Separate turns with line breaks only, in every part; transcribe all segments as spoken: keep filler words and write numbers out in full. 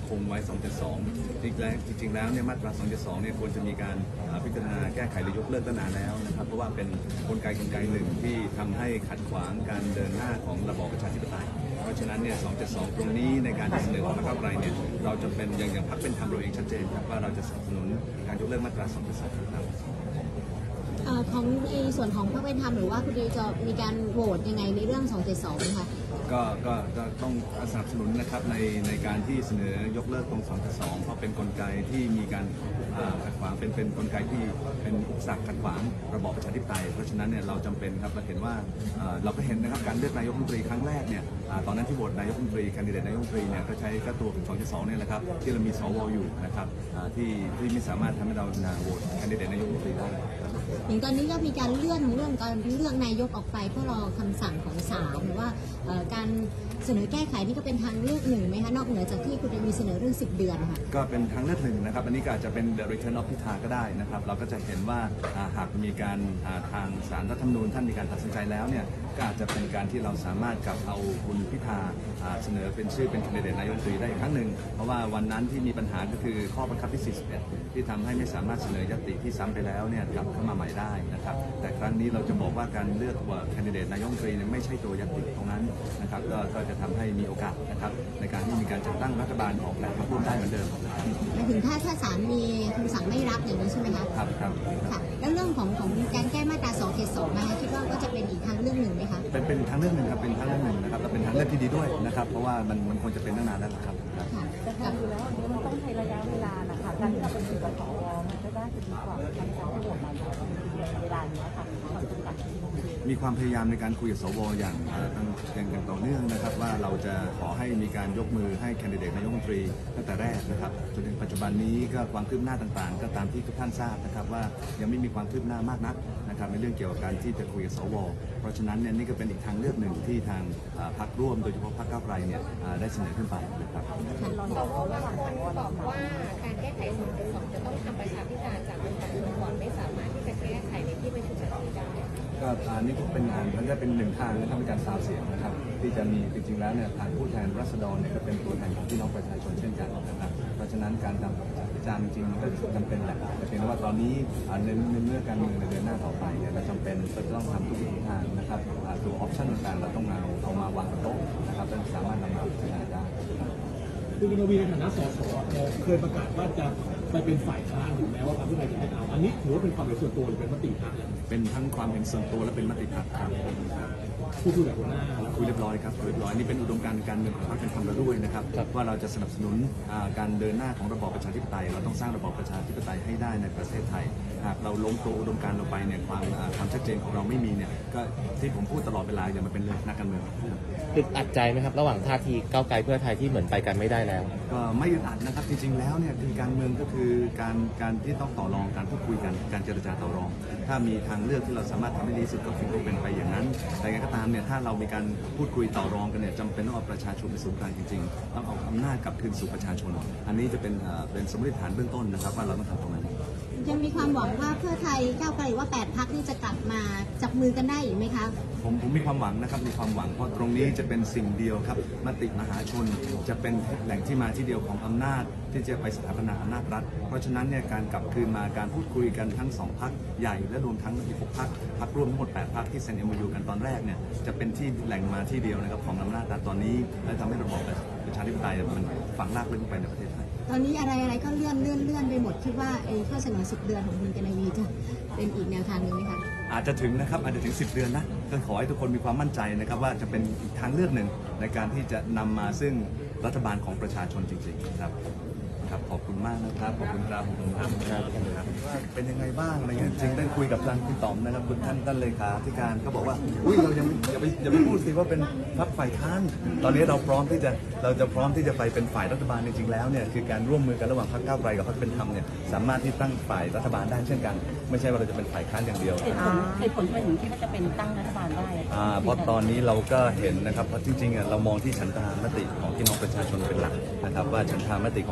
คงไว้สองเจ็ดสองจริงแล้วจริงๆแล้วเนี่ยมาตราสองเจ็ดสองเนี่ยควรจะมีการพิจารณาแก้ไขหรือยกเลิกตั้งนานแล้วนะครับเพราะว่าเป็นกลไกกลไกหนึ่งที่ทำให้ขัดขวางการเดินหน้าของระบอบประชาธิปไตยเพราะฉะนั้นเนี่ยสองเจ็ดสองตรงนี้ในการเสนอของพรรคก้าวไกลเนี่ยเราจะเป็นอย่างอย่างพรรคเป็นธรรมเราเองชัดเจนครับว่าเราจะสนับสนุนการยกเลิกมาตราสองเจ็ดสองครับ
ของในส่วนของพรรคเป็นธรรมหรือว่าคุณดีจะมีการโหวตยังไงในเรื่องสองเจ็ดสองคะ
ก็ก็ก็ต้องสนับสนุนนะครับในในการที่เสนอยกเลิกตรงสองเจ็ดสองเพราะเป็นกลไกที่มีการขัดขวางเป็นเป็นกลไกที่เป็นอุปสรรคขัดขวางระบอบประชาธิปไตยเพราะฉะนั้นเนี่ยเราจำเป็นครับเราเห็นว่าเราก็เห็นนะครับการเลือกนายกรัฐมนตรีครั้งแรกเนี่ยตอนนั้นที่โหวตนายกรัฐมนตรีแคนดิเดตนายกรัฐมนตรีเนี่ยก็ใช้ก็ตัวสองเจ็ดสองเนี่ยแหละครับที่เรามีสวอยู่นะครับที่ที่ไม่สามารถทำให้เราโหวตแคนดิเดตนายกรัฐมนตรีได้
อย่างตอนนี้ก็มีการเลื่อนเรื่องการเลือกนายกออกไปเพื่อรอคำสั่งของศาลหรือว่าการเสนอแก้ไขนี่ก็เป็นทางเลือกหนึ่งไหมคะนอกเหนือจากที่คุณมีเสนอเรื่องสิบเดือนค่ะ
ก็เป็นทางเลือกหนึ่งนะครับอันนี้ก็อาจจะเป็น the return of พิธาก็ได้นะครับเราก็จะเห็นว่าหากมีการทางศาลรัฐธรรมนูญท่านมีการตัดสินใจแล้วเนี่ยก็อาจจะเป็นการที่เราสามารถกลับเอาคุณพิธาเสนอเป็นชื่อเป็นแคนดิเดตนายกรัฐมนตรีได้อีกครั้งหนึ่งเพราะว่าวันนั้นที่มีปัญหาก็คือข้อบังคับที่สี่สิบเอ็ดที่ทำให้ไม่สามารถเสนอยติที่ซ้ำไปแล้วเนี่ยกลับเข้ามาใหม่ได้นะครับแต่ครั้งนี้เราจะบอกว่าการเลือกว่าแคนดิเดตนายกรัฐมนตรีไม่ใช่ตัวยติตรงนั้นนะครับก็จะทำให้มีโอกาสนะครับในการที่มีการจัดตั้งรัฐบาลออกแบบร่วมได้เหมือนเดิม
หมายถึงถ้าถ้าศาลมีคำสั่งไม่รับอย่างนี้ใช่ไหมคะ
ครับครับ
ค่ะแล้วเรื่องของของการแก้มาตราสองเจ็ดสองนะคะคิดว่าก็จะเป็นอีกทางเรื่องหนึ่งไหมคะ
เป็นเป็นทางเรื่องหนึ่งครับเป็นทางเรื่องหนึ่งนะครับและเป็นทางเลือกที่ดีด้วยนะครับเพราะว่ามันมันควรจะเป็นตั้งนานแล้วครับ
ค่ะแต่การดูแล้วอันนี้มันต้องใช้ระยะเวลานะคะการที่เราไปคุยกับสวมันก็ได้จะดีกว่าการที่เราไปโหวตนายกเวลานี้ค่ะ
มีความพยายามในการคุยกับสวอย่างอย่างต่อเนื่องนะครับว่าเราจะขอให้มีการยกมือให้แคนดิเดตนายกรัฐมนตรีตั้งแต่แรกนะครับจนถึงปัจจุบันนี้ก็ความคืบหน้าต่างๆก็ตามที่ทุกท่านทราบนะครับว่ายังไม่มีความคืบหน้ามากนักนะครับในเรื่องเกี่ยวกับการที่จะคุยกับสวเพราะฉะนั้นเนี่ยนี่ก็เป็นอีกทางเลือกหนึ่งที่ทางพรรคร่วมโดยเฉพาะพรรคก้าวไกลเนี่ยได้เสนอขึ้นไปนะครับ
สวระหว่างทางบอกว่าการแก้ไขสองเจ็ดสองจะต้องทำประชาพิจารณ์จากองค์การก่อนไม่สามารถที่จะแก้ไขในที่ประชุมแบบนี้ได้
ก็อันนี้ก็เป็นงานมันจะเป็นหนึ่งทางนะครับในการซาวเสียงนะครับที่จะมีจริงๆแล้วเนี่ยทางผู้แทนราษฎรเนี่ยก็เป็นตัวแทนของพี่น้องประชาชนเช่นกันนะครับเพราะฉะนั้นการทำพิจารณ์จริงๆก็จำเป็นแหละแต่เพียงว่าตอนนี้ในเมื่อการเมืองในเดือนหน้าต่อไปเนี่ยเราจำเป็นจะต้องทำทุกวิถีทางนะครับตัวออปชั่นต่างๆเราต้องเอาเอามาวางบนโต๊ะนะครับจนสามารถนำมาพิจารณาได้
คุณกนวีในฐานะสสเคยประกาศว่าจะไปเป็นฝ่ายค้านถึงแม้ว่าพรรคเพื่อไทยจะไม่เอาอันนี้ถือว่าเป็นความเห็นส่วนตัวหรือเป็นมติพรรค
เป็นทั้งความเห็นส่วนตัวและเป็นมติพรรคครับ
ผู้คุยกับหัวหน้า
คุยเรียบร้อยครับเรียบร้อยนี่เป็นอุดมการณ์การเมืองของพรรคเป็นธรรมเราด้วยนะครับว่าเราจะสนับสนุนการเดินหน้าของระบอบประชาธิปไตยเราต้องสร้างระบอบประชาธิปไตยให้ได้ในประเทศไทยหากเราล้มตัวอุดมการณ์เราไปเนี่ยความความชัดเจนของเราไม่มีเนี่ยก็ที่ผมพูดตลอดเวลาอย่ามาเป็นเรื่องนักการเมือง
อึดอัดใจไหมครับระหว่างท่าทีก้าวไกลเพื่อไทยที่เหมือนไปกันไม่ได้แล้ว
ก็ไม่อึดอัดนะครับจริงๆแล้วเนี่ยคือการเมืองก็คือการการที่ต้องต่อรองการพูดคุยกันการเจรจาต่อรองถ้ามีทางเลือกที่เราสามารถทำให้ดีสุดก็คงเป็นไปอย่างนั้นแต่ไงก็ตามเนี่ยถ้าเรามีการพูดคุยต่อรองกันเนี่ยจำเป็นต้องเอาประชาชนเป็นศูนย์กลางจริงๆต้องเอาอำนาจกลับคืนสู่ประชาชนอันนี้จะเป็นเป็นสมมติฐานเบื้องต้นนะครับว่าเราต้องทำตรงนั้น
ยังมีความหวังว่าเพื่อไทยก้าวไกลว่าแปดพรรคนี่จะกลับมาจับมือกันได้อีกไหมคะ
ผมผมมีความหวังนะครับมีความหวังเพราะตรงนี้จะเป็นสิ่งเดียวครับมติมหาชนจะเป็นแหล่งที่มาที่เดียวของอำนาจที่จะไปสถาปนาอำนาจรัฐเพราะฉะนั้นเนี่ยการกลับคืนมาการพูดคุยกันทั้งสองพรรคใหญ่และรวมทั้งอีกหกพรรคพรรคร่วมทั้งหมดแปดพรรคที่เซ็น เอ็ม โอ ยู กันตอนแรกเนี่ยจะเป็นที่แหล่งมาที่เดียวนะครับของอำนาจรัฐตอนนี้และทำให้ระบอบประชาธิปไตยมันฝังรากลึกไปในประเทศไทย
ตอนนี้อะไรอะไรก็เลื่อนเลื่อนเลื่อนไปหมดคิดว่าไอ้ข้อเสนอสิบเดือนของคุณกนวีจะเป็นอีกแนวทางหนึ่งไหมคะ
อาจจะถึงนะครับอาจจะถึงสิบเดือนนะก็ขอให้ทุกคนมีความมั่นใจนะครับว่าจะเป็นอีกทางเลือกหนึ่งในการที่จะนำมาซึ่งรัฐบาลของประชาชนจริงๆครับครับขอบคุณมากนะครับขอบคุณครับขอบคุณครับครับว่าเป็นยังไงบ้างอะไรเงี้ยจริงได้คุยกับทางคุณต๋อมนะครับคุณท่านท่านเลขาธิการก็บอกว่าอุ้ยเรายังอย่าไปอย่าไปพูดสิว่าเป็นพรรคฝ่ายค้านตอนนี้เราพร้อมที่จะเราจะพร้อมที่จะไปเป็นฝ่ายรัฐบาลจริงๆแล้วเนี่ยคือการร่วมมือกันระหว่างพรรคก้าวไกลกับพรรคเป็นธรรมเนี่ยสามารถที่ตั้งฝ่ายรัฐบาลได้เช่นกันไม่ใช่ว่าเราจะเป็นฝ่ายค้านอย่างเดียว
เหตุผลเหตุผลทำไมถึงคิดว่าจะเป็นตั้งรัฐบาลได้
อ่าเพราะตอนนี้เราก็เห็นนะครับเพราะจริงๆเรามองที่ฉันทามติของพี่น้องประชาชนเป็นหลักนะครับว่าฉันทามติของพี่น้องประชา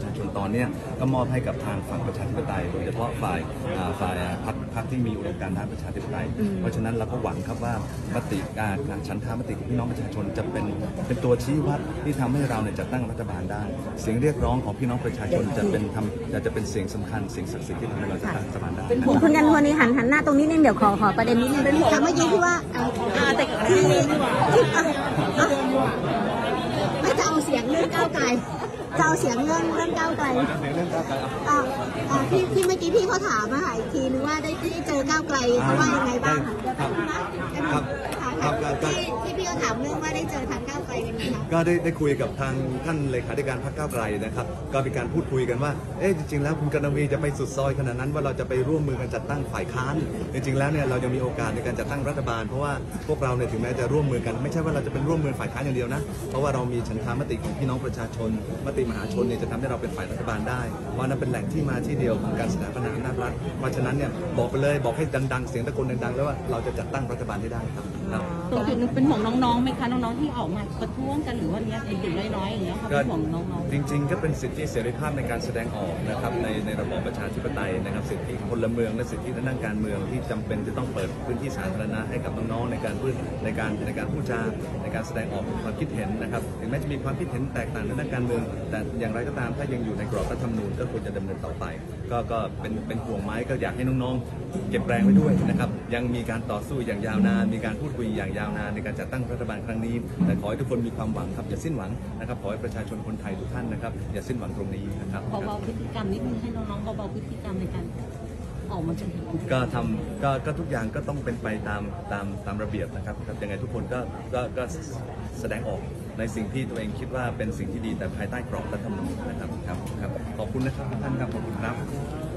ชาชนตอนเนี้ยก็มอบให้กับทางฝั่งประชาธิปไตยโดยเฉพาะฝ่ายอ่าฝ่ายพรรคพรรคที่มีอุดมการณ์ด้านประชาธิปไตยเพราะฉะนั้นเราก็หวังครับว่ามติการการฉันทามติของพี่น้องประชาชนจะเป็นเป็นตัวชี้วัดที่ทำให้เราเนี่ยจัดตั้งรัฐบาลได้เสียงเรียกร้องของพี่น้องประชาชนจะเป็นทำจะจะเป็นเสียงสำคัญเสียงศักดิ์สิทธิ์ที่ทำให้เราจัดตั้งรัฐบาลได้
คุณกันวันนี้หันหันหน้าตรงนี้นิดเดี๋ยวขอขอประเด็นนิดนึงเป็นค่ะเมื่อกี้ที่ว่าเอ่ออ่าแต่ที่ไม่จะเอาเสียงเรื่องก้าวไกลจะเอาเสียงเรื่องเรื่องก้าวไกลอ่าอ่าที่ที่เมื่อกี้พี่เขาถามมาค่ะอีกทีนึงว่าได้ที่เจอก้าวไกลเขาว่ายังไงบ้างค่ะ
ครับ
ค่ะ
ครับ
ที่ที่พี่เขาถามเรื่องว่าได้เจอทางก้าวไกลกันไหมคะ
ก็ได้ได้คุยกับทางท่านเลขาธิการพรรคก้าวไกลนะครับก็มีการพูดคุยกันว่าเอ๊ะจริงๆแล้วคุณกนวีจะไปสุดซอยขนาดนั้นว่าเราจะไปร่วมมือกันจัดตั้งฝ่ายค้านจริงๆแล้วเนี่ยเรายังมีโอกาสในการจัดตั้งรัฐบาลเพราะว่าพวกเราเนี่ยถึงแม้จะร่วมมือกันไม่ใช่ว่าเราจะเป็นร่วมมือฝ่ายค้านอย่างเดียวนะเพราะว่าเรามีฉันทามติของพี่น้องประชาชนมติมหาชนเนี่ยจะทำให้เราเป็นฝ่ายรัฐบาลได้เพราะนั้นเป็นแหล่งที่มาที่เดียวของการสถาปนาอำนาจรัฐเพราะฉะนั้นเนี่ยบอกไปเลยบอกให้ดังๆเสียงตะโกนดังๆแล้วว่าเราจะจัดตั้งรัฐบาลให้ได้ครับครับ
ตัวจุดนึงเป็นห่วงน้องๆไหมคะน้องๆที่ออกมาประท้วงกันหรือว่าเนี้ยเด็กๆน้อยๆอย่างเงี้ยค่ะเป็นห่วงน้องๆ
จริงๆก็เป็นสิทธิเสรีภาพในการแสดงออกนะครับในในระบอบประชาธิปไตยนะครับสิทธิพลเมืองและสิทธิทางด้านการเมืองที่จำเป็นจะต้องเปิดพื้นที่สาธารณะให้กับน้องๆในการพูดในการในการพูดจาในการแสดงออกความคิดเห็นนะครับถึงแม้จะมีความคิดเห็นแตกต่างในด้านการเมืองแต่อย่างไรก็ตามถ้ายังอยู่ในกรอบรัฐธรรมนูญก็ควรจะดำเนินต่อไปก็ก็เป็นเป็นห่วงไหมก็อยากให้น้องๆเก็บแรงไว้ด้วยนะครับยังมีการต่อสู้อย่างยาวนานมีการพูดคุยอย่างยาวนานในการจัดตั้งรัฐบาลครั้งนี้แต่ขอให้ทุกคนมีความหวังครับอย่าสิ้นหวังนะครับขอให้ประชาชนคนไทยทุกท่านนะครับอย่าสิ้นหวังตรงนี้นะครับ
เบาๆพฤติกรรมนิดนึงให้น้องๆเบาๆพฤติกรรมในการออกมาชุมนุม
ก็ทำก็ก็ทุกอย่างก็ต้องเป็นไปตามตามตามระเบียบนะครับครับยังไงทุกคนก็ก็ก็แสดงออกในสิ่งที่ตัวเองคิดว่าเป็นสิ่งที่ดีแต่ภายใต้กรอบรัฐธรรมนูญนะครับครับครับขอบคุณนะครับทุกท่านครับขอบคุณครับ